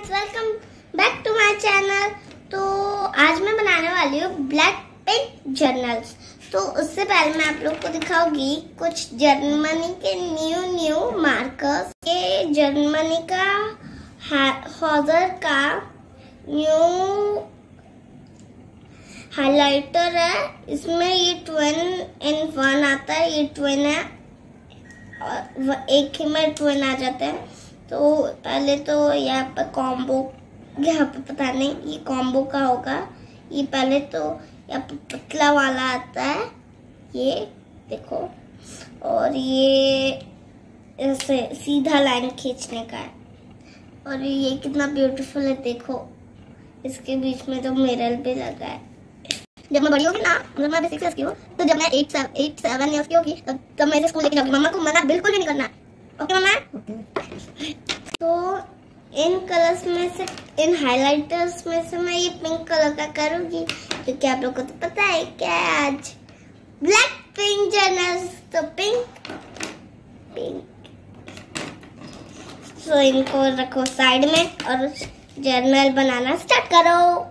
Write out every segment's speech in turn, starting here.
Friends, welcome back to my channel. तो आज मैं बनाने वाली हूँ ब्लैक पिंक जर्नल्स। तो उससे पहले मैं आप लोग को दिखाऊंगी कुछ जर्मनी के न्यू मार्कर्स। ये जर्मनी का हॉजर का न्यू हाइलाइटर है। इसमें ये 2-in-1 आता है। ये ट्विन है और एक ही में ट्विन आ जाते हैं। तो पहले तो यहाँ पर कॉम्बो, यहाँ पे पता नहीं ये कॉम्बो का होगा। ये पहले तो यहाँ पे पतला वाला आता है, ये देखो, और ये ऐसे सीधा लाइन खींचने का है। और ये कितना ब्यूटीफुल है, देखो इसके बीच में तो मिरर भी लगा है। जब मैं बड़ी होगी ना, मतलब मैं अभी 6 इयर्स की हूँ, तो जब मैं 8-7 इयर्स की होगी तब मैं स्कूल लेके जाऊंगी। मम्मा को मना बिल्कुल भी नहीं करना। Okay mama? तो इन कलर्स में से, इन हाइलाइटर्स में से मैं ये पिंक कलर का करूंगी, क्योंकि आप लोगों को तो पता है क्या है आज ब्लैक पिंक जर्नल्स। तो पिंक तो इनको रखो साइड में और जर्नल बनाना स्टार्ट करो।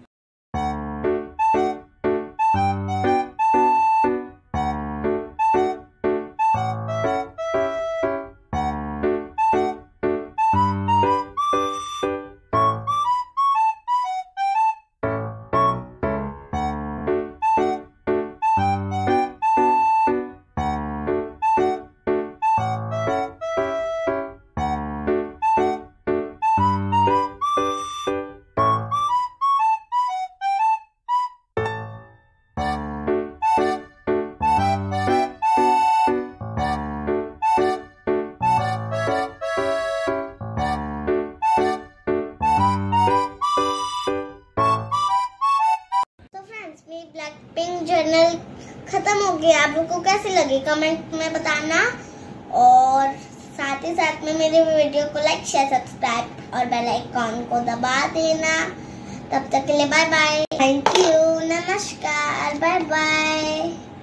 ब्लैक पिंक जर्नल खत्म हो गया। आप लोग को कैसी लगी कमेंट में बताना, और साथ ही साथ में मेरे वीडियो को लाइक, शेयर, सब्सक्राइब और बेल आइकॉन को दबा देना। तब तक के लिए बाय बाय, थैंक यू, नमस्कार, बाय बाय।